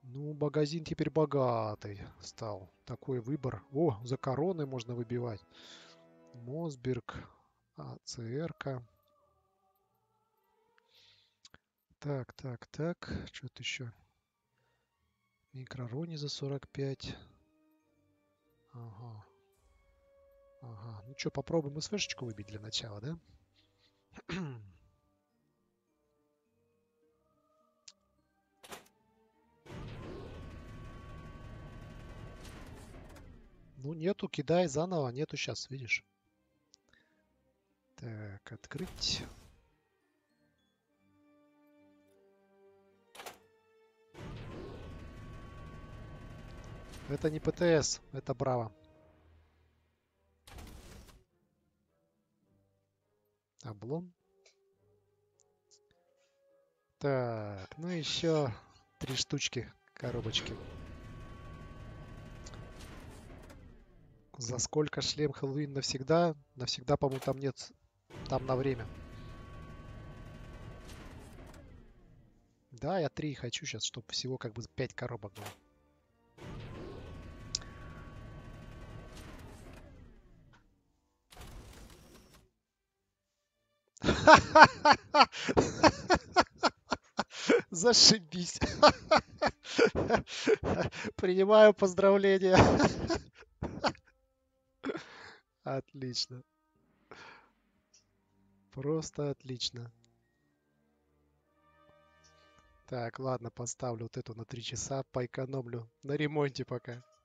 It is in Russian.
Ну, магазин теперь богатый стал. Такой выбор. О, за короны можно выбивать. Мосберг, АЦР-ка. Так, так, так. Что-то еще. Микророни за 45. Ага. Ага. Ну что, попробуем СВшечку выбить для начала, да? Ну, нету, кидай заново. Нету сейчас, видишь. Так, открыть. Это не ПТС, это Браво. Облом. Так, ну еще 3 штучки коробочки. За сколько шлем Хэллоуин навсегда? Навсегда, по-моему, там нет. Там на время. Да, я 3 хочу сейчас, чтобы всего как бы 5 коробок было. Зашибись. Принимаю поздравления. Отлично. Просто отлично. Так, ладно, поставлю вот эту на 3 часа, поэкономлю на ремонте пока.